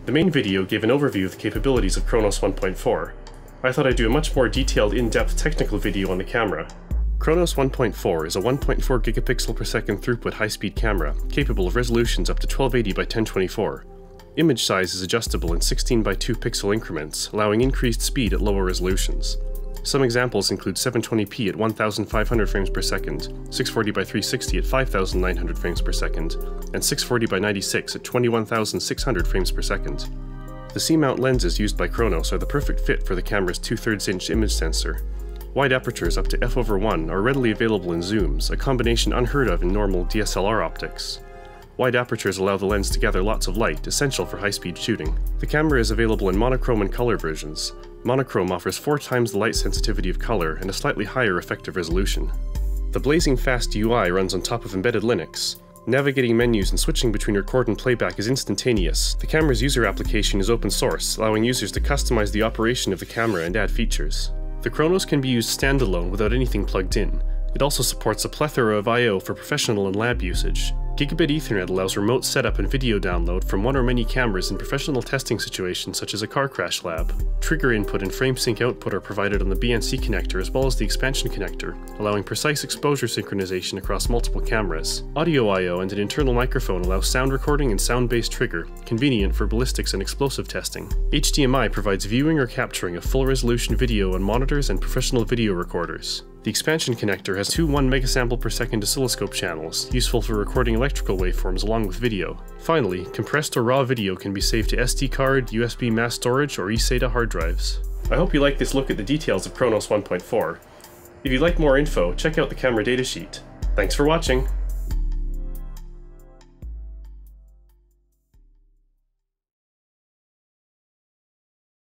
The main video gave an overview of the capabilities of Chronos 1.4. I thought I'd do a much more detailed, in-depth technical video on the camera. Chronos 1.4 is a 1.4 gigapixel per second throughput high-speed camera, capable of resolutions up to 1280 by 1024. Image size is adjustable in 16 by 2 pixel increments, allowing increased speed at lower resolutions. Some examples include 720p at 1500 frames per second, 640 by 360 at 5900 frames per second, and 640 by 96 at 21600 frames per second. The C-mount lenses used by Chronos are the perfect fit for the camera's 2/3 inch image sensor. Wide apertures up to f/1 are readily available in zooms, a combination unheard of in normal DSLR optics. Wide apertures allow the lens to gather lots of light, essential for high-speed shooting. The camera is available in monochrome and color versions. Monochrome offers 4 times the light sensitivity of color and a slightly higher effective resolution. The blazing fast UI runs on top of embedded Linux. Navigating menus and switching between record and playback is instantaneous. The camera's user application is open source, allowing users to customize the operation of the camera and add features. The Chronos can be used standalone without anything plugged in. It also supports a plethora of I/O for professional and lab usage. Gigabit Ethernet allows remote setup and video download from one or many cameras in professional testing situations such as a car crash lab. Trigger input and frame sync output are provided on the BNC connector as well as the expansion connector, allowing precise exposure synchronization across multiple cameras. Audio I/O and an internal microphone allow sound recording and sound-based trigger, convenient for ballistics and explosive testing. HDMI provides viewing or capturing of full-resolution video on monitors and professional video recorders. The expansion connector has two 1 megasample per second oscilloscope channels, useful for recording electrical waveforms along with video. Finally, compressed or raw video can be saved to SD card, USB mass storage, or eSATA hard drives. I hope you like this look at the details of Chronos 1.4. If you'd like more info, check out the camera datasheet. Thanks for watching!